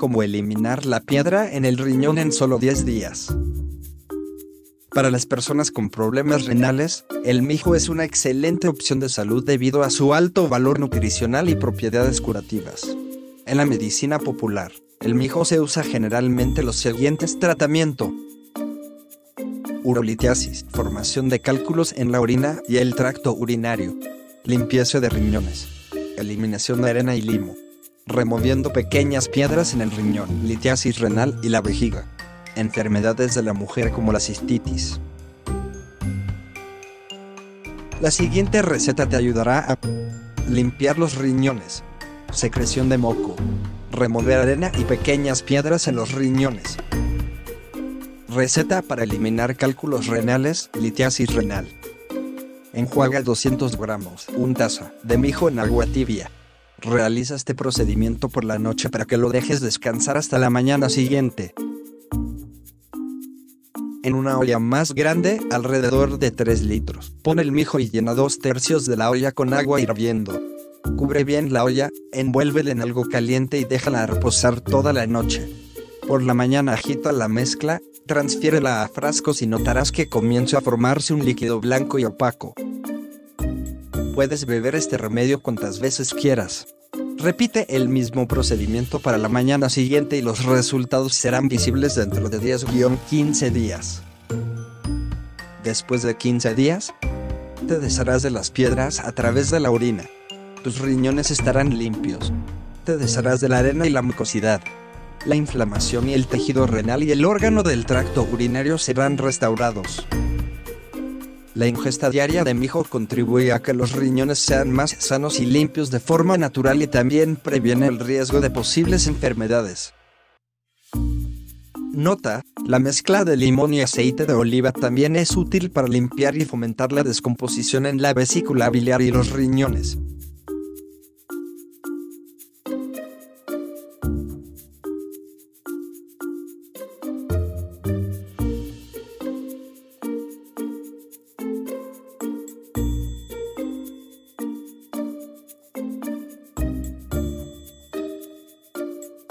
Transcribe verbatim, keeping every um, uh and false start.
como eliminar la piedra en el riñón en solo diez días. Para las personas con problemas renales, el mijo es una excelente opción de salud debido a su alto valor nutricional y propiedades curativas. En la medicina popular, el mijo se usa generalmente los siguientes tratamientos: urolitiasis, formación de cálculos en la orina y el tracto urinario, limpieza de riñones, eliminación de arena y limo, removiendo pequeñas piedras en el riñón, litiasis renal y la vejiga, enfermedades de la mujer como la cistitis. La siguiente receta te ayudará a limpiar los riñones, secreción de moco, remover arena y pequeñas piedras en los riñones. Receta para eliminar cálculos renales, litiasis renal. Enjuaga doscientos gramos, una taza, de mijo en agua tibia. Realiza este procedimiento por la noche para que lo dejes descansar hasta la mañana siguiente. En una olla más grande, alrededor de tres litros, pon el mijo y llena dos tercios de la olla con agua hirviendo. Cubre bien la olla, envuélvela en algo caliente y déjala reposar toda la noche. Por la mañana agita la mezcla, transfiérela a frascos y notarás que comienza a formarse un líquido blanco y opaco. Puedes beber este remedio cuantas veces quieras. Repite el mismo procedimiento para la mañana siguiente y los resultados serán visibles dentro de diez a quince días. Después de quince días, te desharás de las piedras a través de la orina. Tus riñones estarán limpios. Te desharás de la arena y la mucosidad. La inflamación y el tejido renal y el órgano del tracto urinario serán restaurados. La ingesta diaria de mijo contribuye a que los riñones sean más sanos y limpios de forma natural y también previene el riesgo de posibles enfermedades. Nota: la mezcla de limón y aceite de oliva también es útil para limpiar y fomentar la descomposición en la vesícula biliar y los riñones.